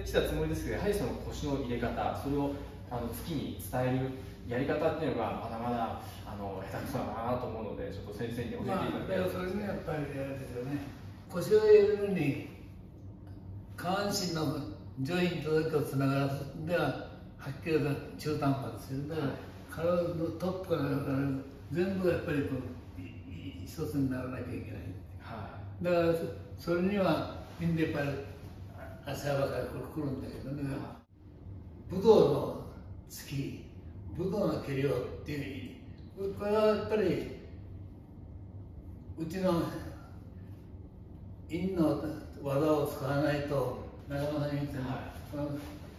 きたつもりですけど、やはりその腰の入れ方、それを月に伝えるやり方っていうのがまだまだ下手くそだなと思うので、ちょっと先生に教えていただきたいです。 それにやっぱりあれですよね、腰を入れるのに下半身のジョイントだけをつながらすでははっきりと中途半端ですよ。だから体のトップから全部やっぱりこう一つにならなきゃいけない。だからそれにはみんなやっぱり足幅から来るんだけどね、武道の突き、武道の蹴りをっていう、これはやっぱりうちの陰の技を使わないと、中村さん言ってた、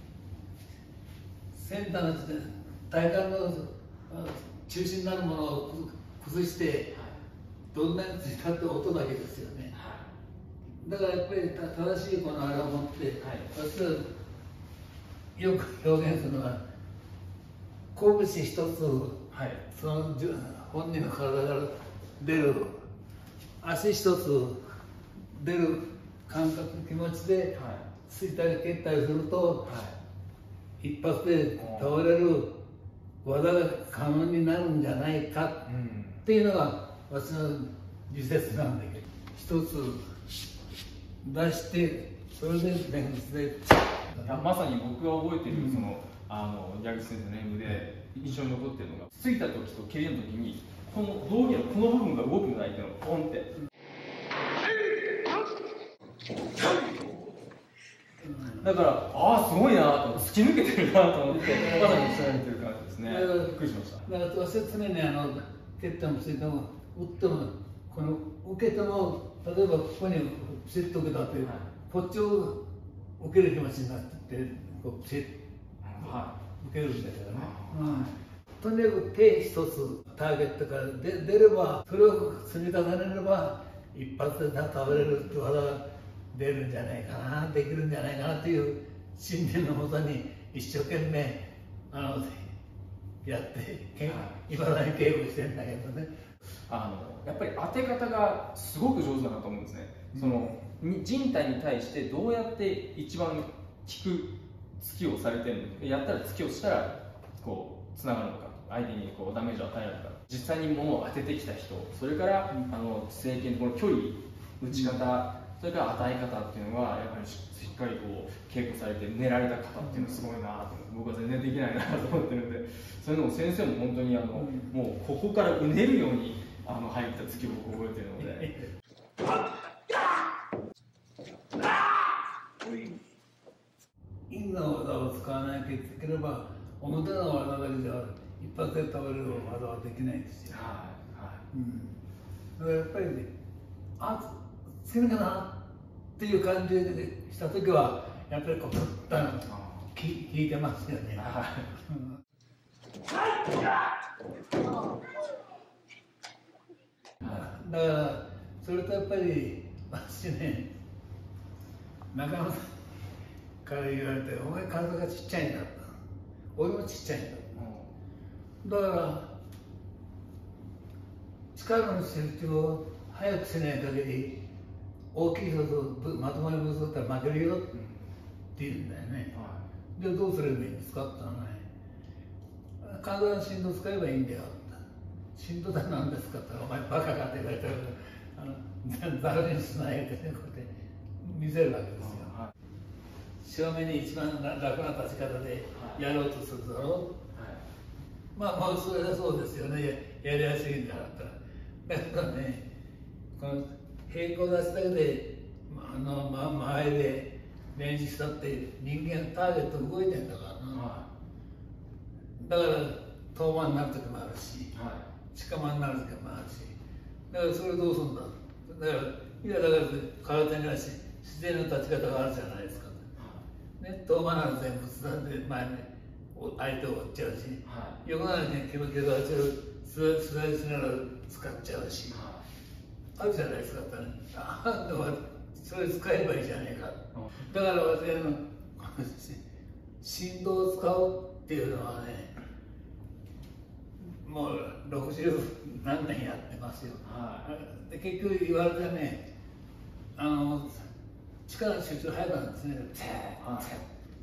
先端の体幹の中心になるものを崩して、どんなについたって音だけですよね。だからやっぱり正しいこのあれを持って、私はよく表現するのは、拳一つ、その本人の体から出る、足一つ出る感覚、気持ちでついたり蹴ったりすると、一発で倒れる技が可能になるんじゃないかっていうのが私の自説なんだけど、一つ出してそれで連日で、 まさに僕が覚えているその矢口先生の演舞で印象に残っているのが、ついた時と蹴りの時にこの道着のこの部分が動くんじゃないっていうのがポンって。だからああすごいなと、突き抜けてるなと思ってまさにおっしゃられてる感じですね。びっくりしました。 だから私は常に蹴ってもついても打ってもこの受けても、例えばここにピシッと受けたって、こっちを受ける気持ちになってってこうピシッと受けるんだけどね、とにかく手一つターゲットから出れば、それを積み重ねれば一発で倒れるって技が出るんじゃないかな、できるんじゃないかなという信念のもとに一生懸命やっていまだに稽古してるんだけどね。 やっぱり当て方がすごく上手だなと思うんですね。その人体に対してどうやって一番効く突きをされてるのか、やったら突きをしたらこうつながるのか、相手にこうダメージを与えるのか、実際に物を当ててきた人、それから正拳この距離、打ち方、それから与え方っていうのがやっぱりしっかりこう稽古されて練られた方っていうのはすごいなと、僕は全然できないなと思ってるんで、そういうのも先生も本当にもうここからうねるように入った突きを僕覚えてるので。 陰の技を使わなきゃいければ、表の技だけでは一発で倒れる技はできないんですよ。だからやっぱりね、つけるかなっていう感じでしたときは、やっぱりこう、プッと引いてますよね。だから、それとやっぱり、私ね、中野さんから言われて、お前体がちっちゃいんだと。俺もちっちゃいんだ。だから、力の集中を早くしない限り、大きい人とまともにぶつかったら負けるよって言うんだよね。で、どうすればいいんですかって言ったらね、体の振動使えばいいんだよって。振動って何ですかって言ったら、お前バカかって言われたら、ざるにしないでね、こうやって見せるわけですよ。正面に一番楽な立ち方でやろうとするだろう。まあそれはそうですよね、やりやすいんだったら。だからね、この平行出しだけで前で練習したって人間ターゲット動いてんだからな。だから遠間になる時もあるし、近間になる時もあるし、だからそれどうするんだ。だから体には自然の立ち方があるじゃないですか。ね、遠間なら全部つなんで前に相手を追っちゃうし、横ならね、気持ちがスライスなら使っちゃうし、あるじゃないですかってね。それ使えばいいじゃないか。だから私振動を使うっていうのはね、もう60何年やってますよ。で結局言われてね、力の集中早くなんですね。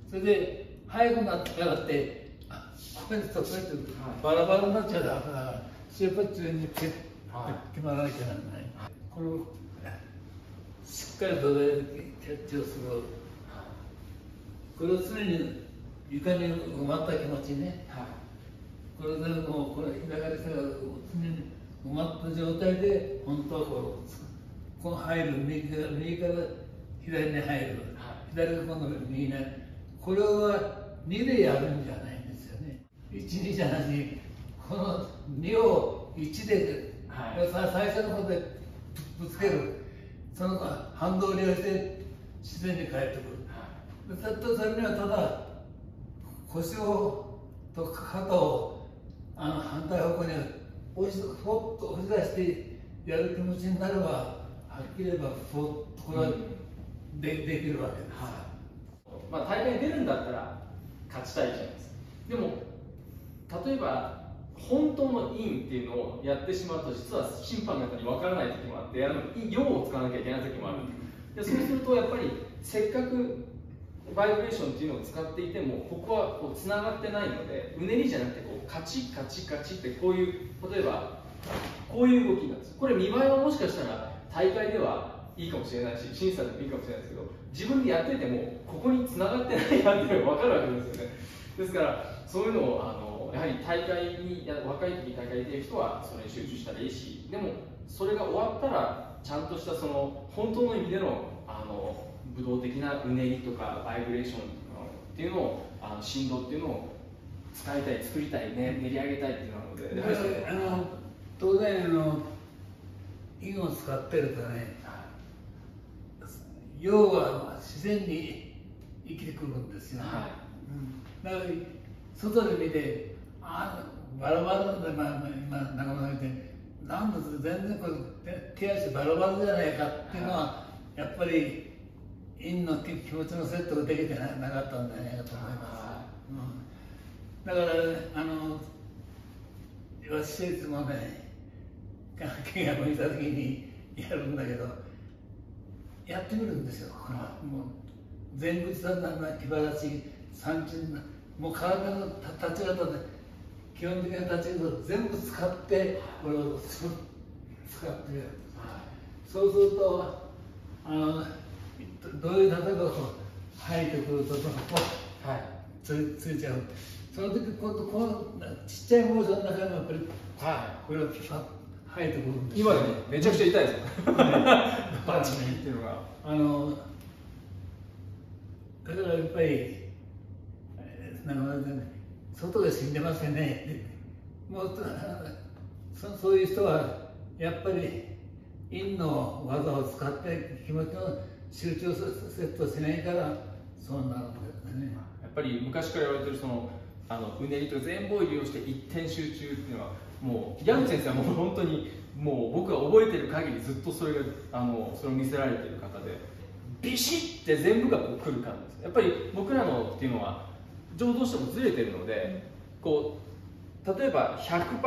それで速くなってからってこれとこれとバラバラになっちゃうから出発中に決まらなきゃならない。このしっかり土台でキャッチをする、これを常に床に埋まった気持ちね、これでもうこれ左手が常に埋まった状態で本当はこの入る右から左に入る、左が今度右に入る、これは2でやるんじゃないんですよね。1、2じゃなしにこの2を1で、最初の方でぶつける、その反動を利用して自然に帰ってくる。それにはただ腰をと肩を反対方向にほっと押し出してやる気持ちになれば、はっきり言えばこれはできるわけです。 まあ、大会に出るんだったら勝ちたいじゃないですか。でも例えば本当のインっていうのをやってしまうと、実は審判の方に分からない時もあって、用を使わなきゃいけない時もある。でそうするとやっぱりせっかくバイブレーションっていうのを使っていても、ここはこうつながってないので、うねりじゃなくてこうカチカチカチってこういう、例えばこういう動きなんです。これ見栄えはもしかしたら大会ではいいかもしれないし、審査でもいいかもしれないですけど、自分でやっててもここにつながってないなっていうのが分かるわけですよね。ですからそういうのをやはり大会に若い時に大会に出る人はそれに集中したらいいし、でもそれが終わったらちゃんとしたその本当の意味での武道的なうねりとかバイブレーションっていうのを振動っていうのを使いたい、作りたい、練り上げたいっていうのなので、 当然韻を使ってるとね、要は自然に生きてくるんですよね。だから外で見てバラバラで、今中村さん言ってなんだ全然これ手足バラバラじゃないかっていうのは、やっぱり陰の気持ちのセットができてなかったんじゃないかと思います。だから私いつもね、見学にいた時にやるんだけど、やってみるんですよ。もう前屈だんだん気晴らし、三鎮、もう体の立ち方で基本的な立ち方を全部使ってこれを使ってみる。そうするとどういう例えば入ってくるとこうついちゃう。その時このちっちゃいモーションの中にもやっぱりこれがピパッ入ってくるんです。 今でもめちゃくちゃ痛いですよ。バチンっていうのが。 だからやっぱり外で死んでますよね。もうそういう人はやっぱり陰の技を使って気持ちの集中セットしないからそうなるんですね。 やっぱり昔から言われてるそのうねりと全部を利用して一点集中っていうのは、もう矢口先生はもう本当にもう僕が覚えてる限りずっとそれがそれを見せられている方で、ビシッて全部がこう来る感じです。やっぱり僕らのっていうのはどうしてもずれてるので、こう例えば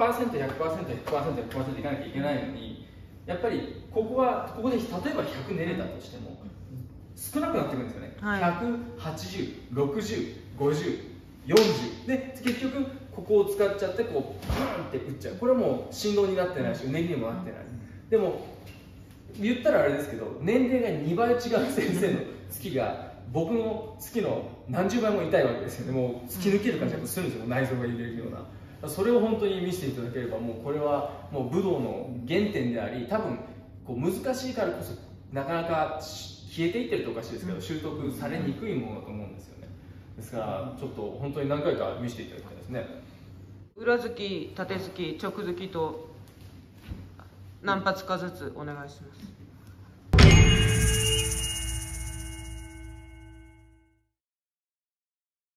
100%、100%、100%、100% いかなきゃいけないのに、やっぱりここで例えば100練れたとしても少なくなってくるんですよね。180、60、50、40で結局ここを使っちゃってこうブーンって打っちゃう。これはもう振動になってないしうねりにもなってない。でも言ったらあれですけど、年齢が2倍違う先生の月が僕の月の何十倍も痛いわけですよね。もう突き抜ける感じがするんですよ、内臓が揺れるような。それを本当に見せていただければ、もうこれはもう武道の原点であり、多分こう難しいからこそなかなか消えていってるとおかしいですけど、習得されにくいものだと思うんですよね。ですからちょっと本当に何回か見せていただきたいですね。 裏突き、縦突き、直突きと何発かずつお願いします。